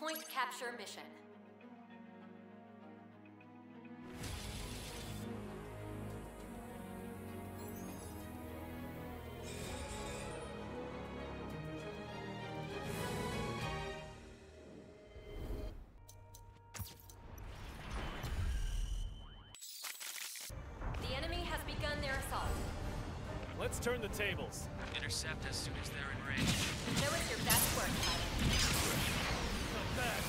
Point capture mission. The enemy has begun their assault. Let's turn the tables. Intercept as soon as they're in range. Show us your best work, pilot. Come back.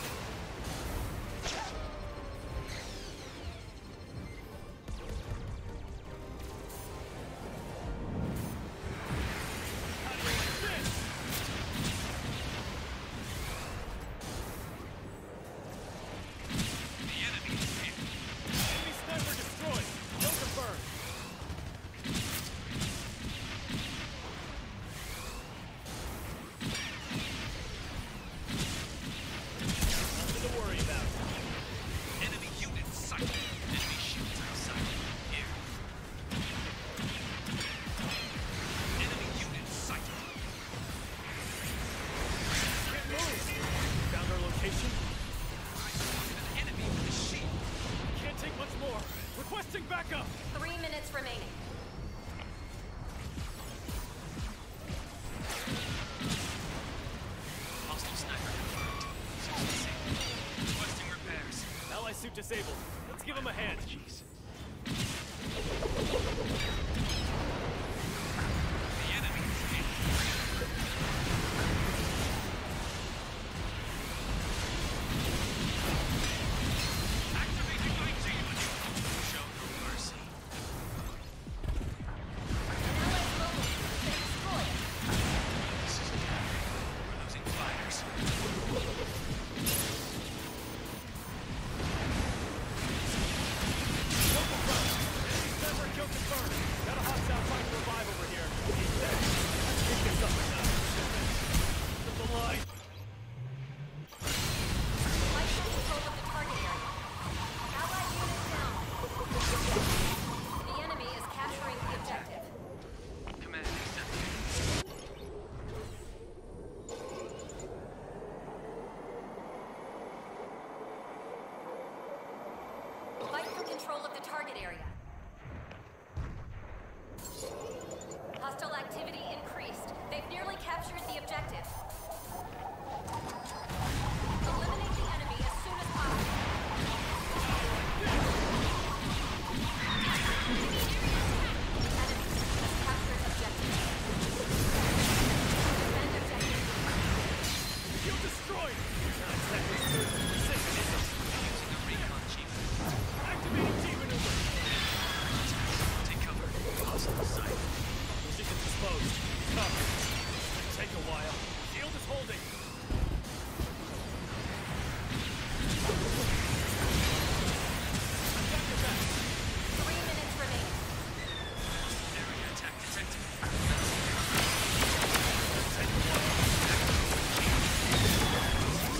Backup! 3 minutes remaining. Hostile sniper confirmed. Suit disabled. Requesting repairs. Ally suit disabled. Let's give him a hand. Jeez. The enemy is hit. Activating my demon. Show no mercy. This is bad. We're losing fighters. Sniper kill confirmed. Got a hostile fight revive over here. He's dead. Let's kick this up now. Put the line. Fight for control of the target area. Allied unit down. The enemy is capturing the objective. Command accepted. Fight for control of the target area. Hostile activity increased. They've nearly captured the objective. Eliminate the enemy as soon as possible. Enemy has captured objective. Defend objective. Shield destroyed. 9 seconds to precision. Using a recon chief. Activating T maneuver. Take cover. Hostile sight. Position disposed. Cover. Could take a while. Shield is holding. I've got your back. 3 minutes remaining. Area attack detected. Take a while.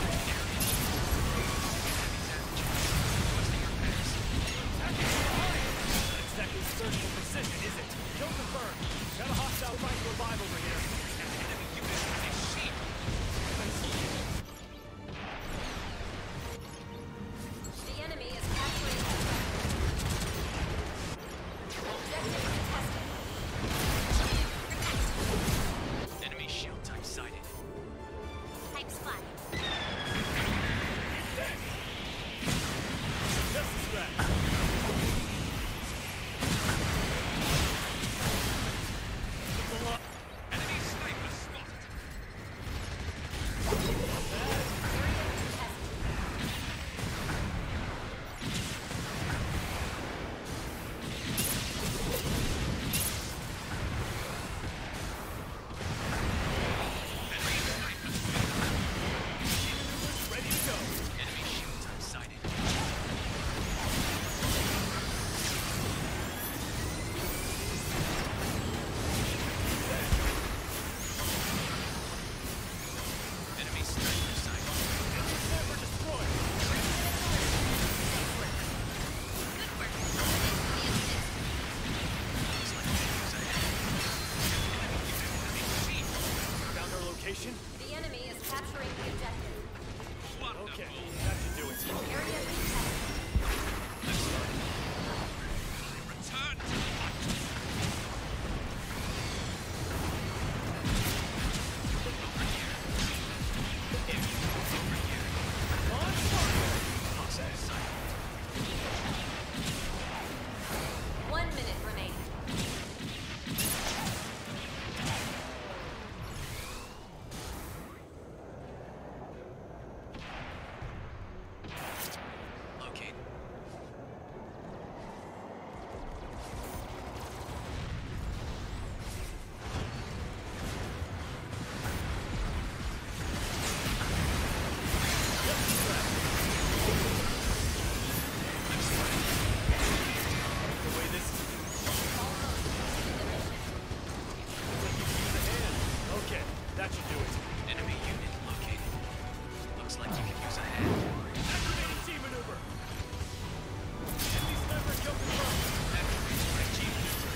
Looks like you can use a hand. Activating G maneuver. Enemy sniper kill confirmed. Activating my G maneuver.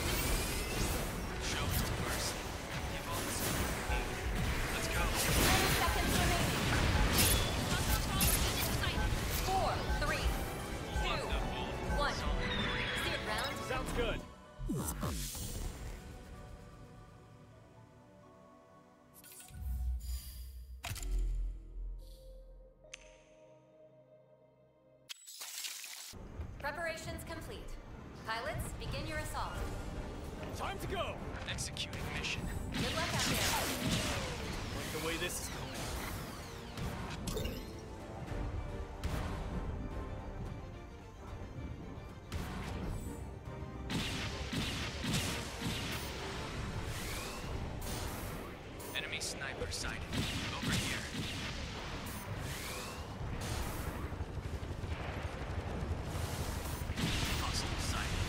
Show no mercy. Give all the support you need. Let's go. 10 seconds remaining. 4, 3, 2, 1. See it round. Sounds good. Preparations complete. Pilots, begin your assault. Time to go. Executing mission. Good luck out there. Like the way this is going. Enemy sniper sighted. Over here. Hostile sighted.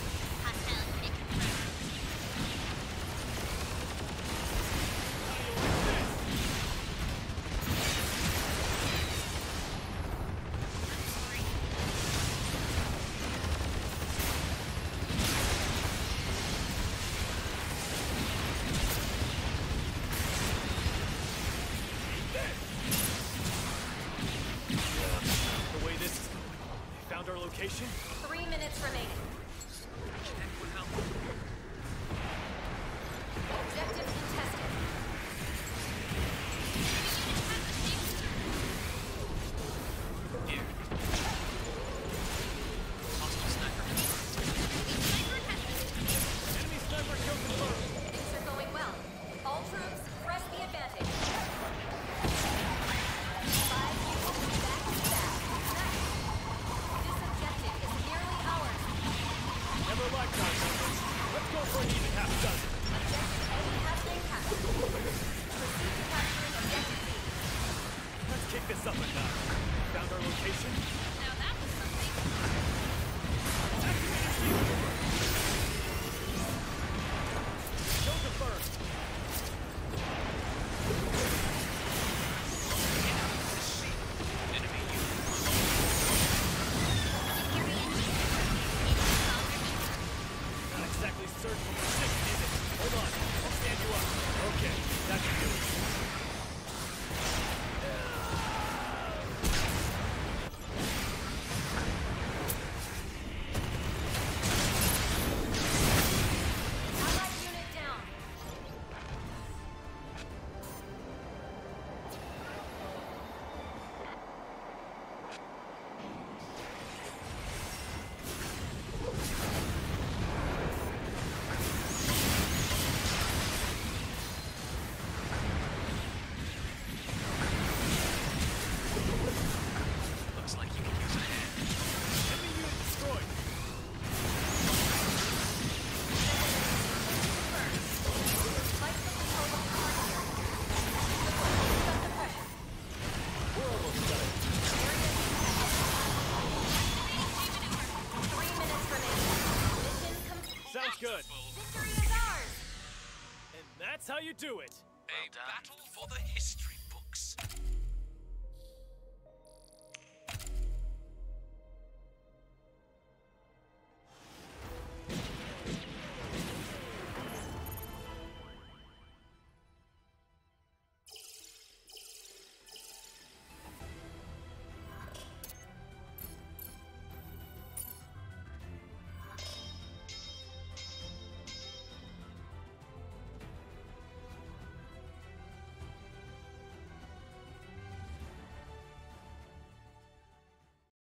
The way this is going. They found our location? 3 minutes remaining. Check would help. Objective contested. Here. Hostile sniper confirmed. Enemy sniper kill confirmed. Things are going well. All troops, press the advantage. 5 units back to back. Nice. This objective is nearly ours. Never liked our numbers. Let's go for an even half dozen. Objective A has been captured. Proceed to capturing objective B. Let's kick this up a notch. Found our location? Now that was something. Activating G maneuver. Kill confirmed. Enemy unit. Not exactly certain what we're six, is it? Hold on. I'll stand you up. Okay, that should do it. Allied unit down. Looks like you can use a hand. Enemy unit destroyed. Fight the control of the target area. Under pressure. We're almost done. Area detected. 3 minutes remaining. Mission complete. Sounds good. Victory is ours! And that's how you do it. A battle for the history.